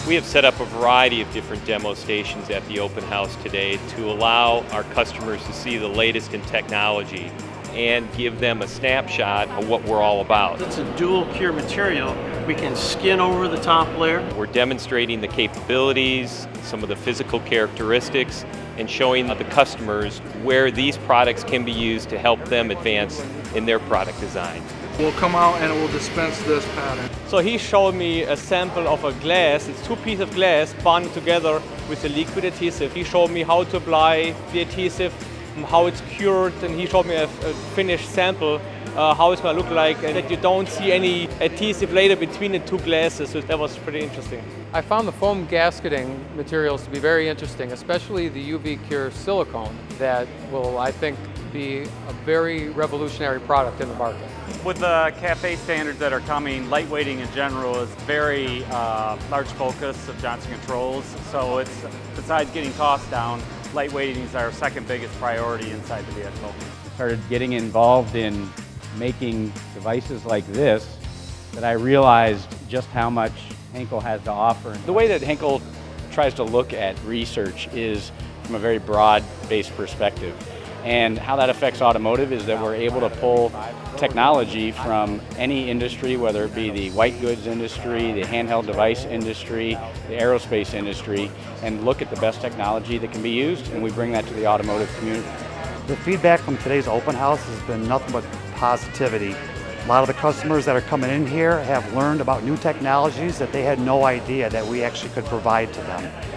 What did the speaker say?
We have set up a variety of different demo stations at the open house today to allow our customers to see the latest in technology and give them a snapshot of what we're all about. It's a dual cure material. We can skin over the top layer. We're demonstrating the capabilities, some of the physical characteristics, and showing the customers where these products can be used to help them advance in their product design. We'll come out and it will dispense this pattern. So he showed me a sample of a glass. It's two pieces of glass bonded together with a liquid adhesive. He showed me how to apply the adhesive, how it's cured, and he showed me a finished sample, how it's going to look like, and that you don't see any adhesive layer between the two glasses. So that was pretty interesting. I found the foam gasketing materials to be very interesting, especially the UV Cure silicone that will, I think, be a very revolutionary product in the market. With the CAFE standards that are coming, lightweighting in general is very large focus of Johnson Controls. So it's, besides getting costs down, lightweighting is our second biggest priority inside the vehicle. Started getting involved in making devices like this that I realized just how much Henkel has to offer. The way that Henkel tries to look at research is from a very broad-based perspective. And how that affects automotive is that we're able to pull technology from any industry, whether it be the white goods industry, the handheld device industry, the aerospace industry, and look at the best technology that can be used, and we bring that to the automotive community. The feedback from today's open house has been nothing but positivity. A lot of the customers that are coming in here have learned about new technologies that they had no idea that we actually could provide to them.